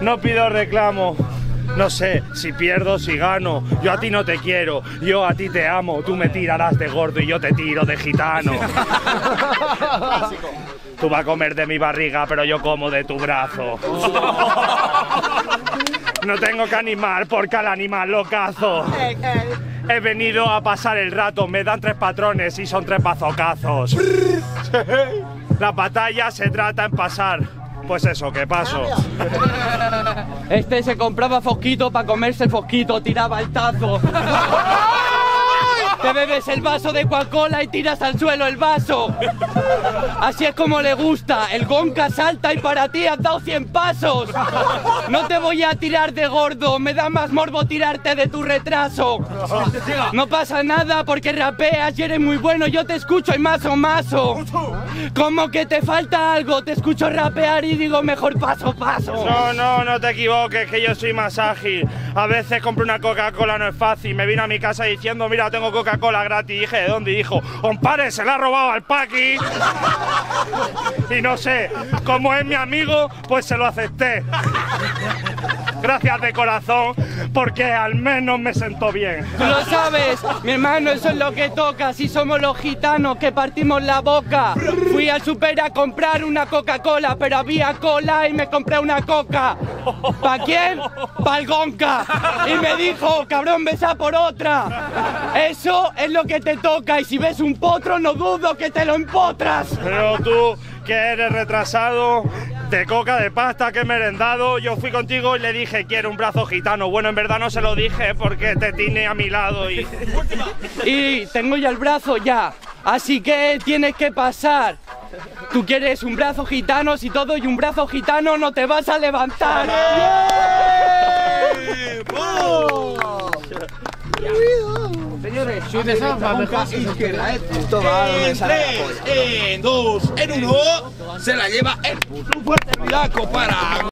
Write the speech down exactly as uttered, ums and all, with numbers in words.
no pido reclamo. No sé si pierdo, si gano. Yo a ti no te quiero, yo a ti te amo. Tú me tirarás de gordo y yo te tiro de gitano. Tú vas a comer de mi barriga, pero yo como de tu brazo. No tengo que animar porque al animal lo cazo. He venido a pasar el rato, me dan tres patrones y son tres bazocazos. La batalla se trata en pasar. Pues eso, ¿qué paso? Este se compraba fosquito para comerse el fosquito, tiraba el tazo. Te bebes el vaso de Coca-Cola y tiras al suelo el vaso. Así es como le gusta. El Gonka salta y para ti has dado cien pasos. No te voy a tirar de gordo, me da más morbo tirarte de tu retraso. No pasa nada porque rapeas y eres muy bueno, yo te escucho y mazo mazo. Como que te falta algo, te escucho rapear y digo mejor paso paso. No, no, no te equivoques, que yo soy más ágil. A veces compro una Coca-Cola, no es fácil. Me vino a mi casa diciendo, mira, tengo Coca-Cola gratis. Dije, ¿de dónde? Y dijo, compadre, se la ha robado al Paqui. Y no sé, como es mi amigo, pues se lo acepté. Gracias de corazón, porque al menos me sentó bien. Tú lo sabes, mi hermano, eso es lo que toca. Si somos los gitanos que partimos la boca. Fui al super a comprar una Coca-Cola, pero había cola y me compré una coca. ¿Pa' quién? Pa'l Gonka. Y me dijo, cabrón, besa por otra. Eso es lo que te toca y si ves un potro no dudo que te lo empotras. Pero tú, que eres retrasado, de coca, de pasta, que he merendado, yo fui contigo y le dije, quiero un brazo gitano. Bueno, en verdad no se lo dije porque te tiene a mi lado y... Y tengo ya el brazo ya, así que tienes que pasar. Tú quieres un brazo gitano, si todo y un brazo gitano no te vas a levantar. Señores, si te salva mejor izquierda, En tres, en dos, en uno, se la lleva el un fuerte ruidaco para...